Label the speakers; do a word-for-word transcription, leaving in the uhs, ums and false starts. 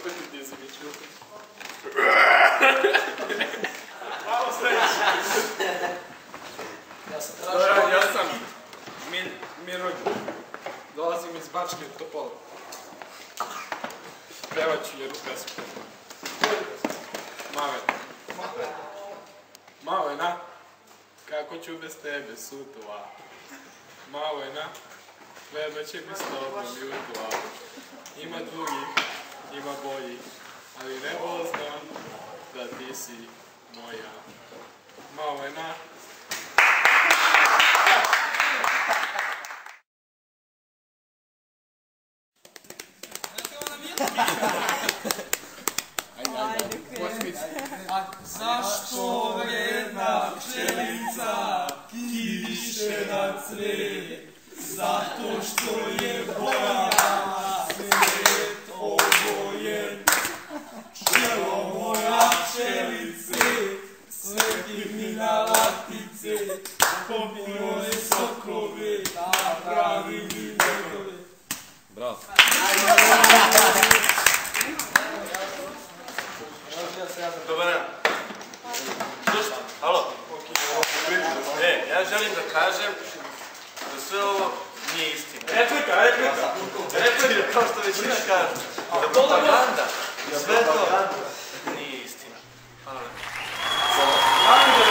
Speaker 1: Opet ti se mi čuo. Malo sreći. Stojan, ja sam Miroljub. Dolazim iz Bačke Topole. Pevat ću jednu pesmu. Mave. Malena, kako ću bez tebe sutova. Malena, beba će mi s tobom jutova. Ima drugih, ima boljih, ali nebo znam da ti si moja. Malena.
Speaker 2: Zašto vredna pčelica kiše na cvet? Zato što je boja svet obojen. Pčelo moja pčelice, sveti mi na latice, popio je sokove, napravi mi medove.
Speaker 3: Bravo.
Speaker 4: Dobar dan. Slušaj, alo. E, ja želim da kažem da sve ovo nije istina.
Speaker 1: Replika, replika.
Speaker 4: Replika, kao što većina kaže. Da propaganda i sve to nije istina. Hvala.